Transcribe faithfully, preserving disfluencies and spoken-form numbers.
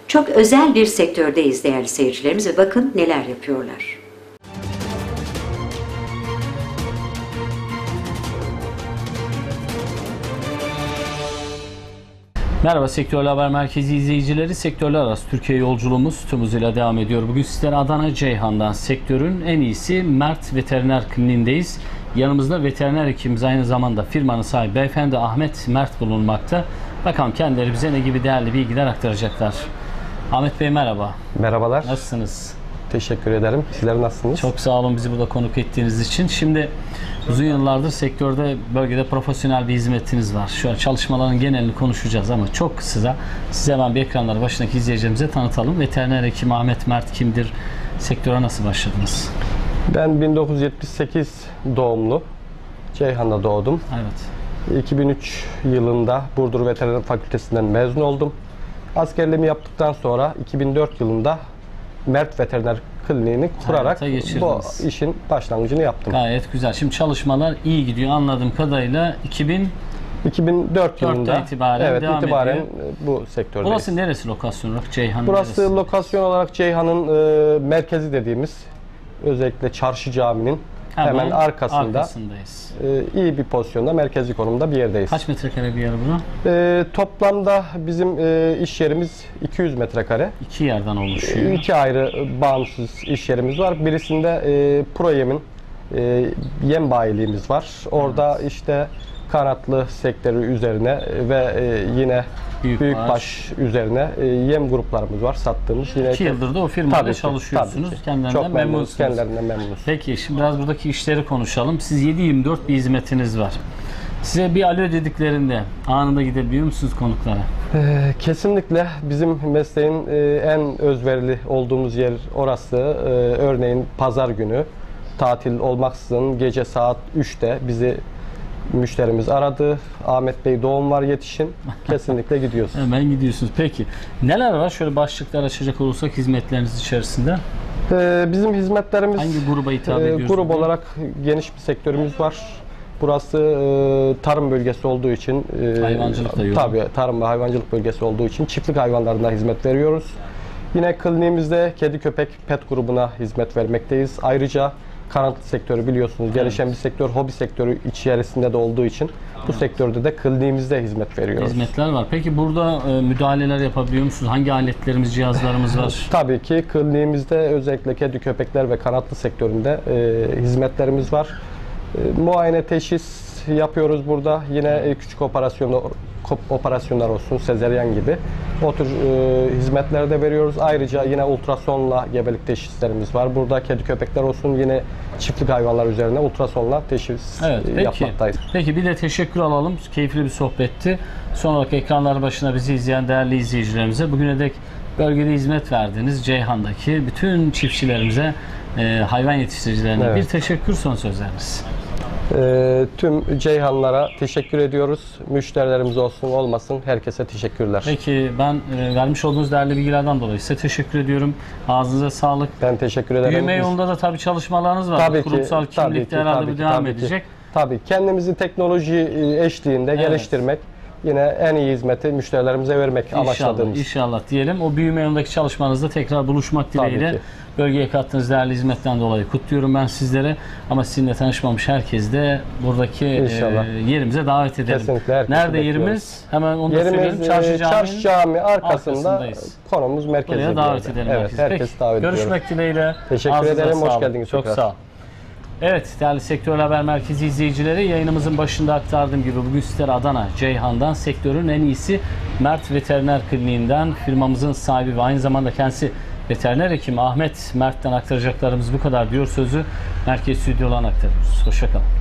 Çok özel bir sektördeyiz değerli seyircilerimiz ve bakın neler yapıyorlar. Merhaba Sektörler Haber Merkezi izleyicileri. Sektörler arası Türkiye yolculuğumuz tüm hızıyla devam ediyor. Bugün sizlere Adana Ceyhan'dan sektörün en iyisi Mert Veteriner Kliniğindeyiz. Yanımızda veteriner hekimimiz, aynı zamanda firmanın sahibi beyefendi Ahmet Mert bulunmakta. Bakalım kendileri bize ne gibi değerli bilgiler aktaracaklar. Ahmet Bey merhaba. Merhabalar. Nasılsınız? Teşekkür ederim. Sizler nasılsınız? Çok sağ olun bizi burada konuk ettiğiniz için. Şimdi uzun yıllardır sektörde, bölgede profesyonel bir hizmetiniz var. Şu an çalışmaların genelini konuşacağız ama çok kısa size hemen bir ekranlar başındaki izleyicilerimize tanıtalım. Veteriner hekim Ahmet Mert kimdir? Sektöre nasıl başladınız? Ben bin dokuz yüz yetmiş sekiz doğumlu. Ceyhan'da doğdum. Evet. iki bin üç yılında Burdur Veteriner Fakültesinden mezun oldum. Askerliğimi yaptıktan sonra iki bin dört yılında Mert Veteriner Kliniğini kurarak bu işin başlangıcını yaptım. Gayet güzel. Şimdi çalışmalar iyi gidiyor anladığım kadarıyla. iki bin iki bin dört yılında itibaren evet, devam itibaren ediyor. bu sektördeyiz. Burası neresi lokasyon olarak? Ceyhan Burası neresi? lokasyon olarak Ceyhan'ın e, merkezi dediğimiz, özellikle Çarşı Camii'nin hemen, hemen arkasında arkasındayız. E, iyi bir pozisyonda, merkezi konumda bir yerdeyiz. Kaç metrekare bir yer bu? E, toplamda bizim e, iş yerimiz iki yüz metrekare. İki yerden oluşuyor. E, iki ayrı bağımsız iş yerimiz var. Birisinde e, Proyem'in e, yem bayiliğimiz var. Orada evet. işte kanatlı sektörü üzerine ve e, yine büyükbaş, büyükbaş üzerine e, yem gruplarımız var sattığımız. Yine İki yıldır da o firmada tabii çalışıyorsunuz. Tabii ki. Kendilerinden Çok memnunsunuz. Kendilerinden memnunuz. Peki şimdi biraz buradaki işleri konuşalım. Siz yedi yirmi dört bir hizmetiniz var. Size bir alo dediklerinde anında gidebiliyor musunuz konuklara? Ee, kesinlikle bizim mesleğin e, en özverili olduğumuz yer orası. Ee, örneğin pazar günü tatil olmaksızın gece saat üçte bizi müşterimiz aradı. Ahmet Bey doğum var, yetişin. Kesinlikle gidiyoruz. Hemen gidiyorsunuz. Peki neler var? Şöyle başlıklar açacak olursak hizmetleriniz içerisinde. Ee, bizim hizmetlerimiz hangi gruba hitap e, ediyorsunuz? Grup olarak geniş bir sektörümüz var. Burası e, tarım bölgesi olduğu için e, hayvancılık da yok. Tabii tarım ve hayvancılık bölgesi olduğu için çiftlik hayvanlarına hizmet veriyoruz. Yine kliniğimizde kedi köpek pet grubuna hizmet vermekteyiz. Ayrıca kanatlı sektörü biliyorsunuz gelişen evet. bir sektör, hobi sektörü içerisinde de olduğu için bu sektörde de kliniğimizde hizmet veriyoruz. Hizmetler var. Peki burada e, müdahaleler yapabiliyor musunuz? Hangi aletlerimiz, cihazlarımız var? Tabii ki kliniğimizde özellikle kedi köpekler ve kanatlı sektöründe e, hizmetlerimiz var. E, muayene teşhis yapıyoruz burada. Yine e, küçük operasyonlar, operasyonlar olsun, sezeryan gibi o tür e, hizmetler de veriyoruz. Ayrıca yine ultrasonla gebelik teşhislerimiz var. Burada kedi köpekler olsun, yine çiftlik hayvanlar üzerine ultrasonla teşhis evet, peki. yapmaktayız. Peki bir de teşekkür alalım. Keyifli bir sohbetti. Son olarak ekranlar başına bizi izleyen değerli izleyicilerimize bugüne dek bölgede hizmet verdiğiniz Ceyhan'daki bütün çiftçilerimize, e, hayvan yetiştiricilerine evet. bir teşekkür, son sözleriniz. E, tüm Ceyhanlara teşekkür ediyoruz. Müşterilerimiz olsun olmasın herkese teşekkürler. Peki ben e, vermiş olduğunuz değerli bilgilerden dolayı size teşekkür ediyorum. Ağzınıza sağlık. Ben teşekkür ederim. Büyüme yolunda da tabii çalışmalarınız var. Tabii Kurumsal ki, kimlikte tabii herhalde tabii bir ki, devam tabii edecek. Ki. Tabii kendimizi teknoloji eşliğinde evet. geliştirmek, yine en iyi hizmeti müşterilerimize vermek İnşallah, amaçladığımız. İnşallah diyelim. O büyüme yolundaki çalışmanızda tekrar buluşmak dileğiyle bölgeye kattığınız değerli hizmetten dolayı kutluyorum ben sizlere. Ama sizinle tanışmamış herkes de buradaki e, yerimize davet edelim. Kesinlikle herkesi nerede bekliyoruz. yerimiz? Hemen onu yerimiz, da söyleyelim. Çarşı, Çarşı Cami arkasında konumuz merkezde. Buraya davet edelim. Evet, herkes davet ediyoruz. Görüşmek dileğiyle. Teşekkür ederim. Hoş geldiniz. Çok sağ olun. Evet değerli Sektörler Haber Merkezi izleyicileri, yayınımızın başında aktardığım gibi bugün sizlere Adana Ceyhan'dan sektörün en iyisi Mert Veteriner Kliniğinden, firmamızın sahibi ve aynı zamanda kendisi veteriner hekim Ahmet Mert'ten aktaracaklarımız bu kadar diyor sözü merkez stüdyolarına aktarıyoruz. Hoşça kalın.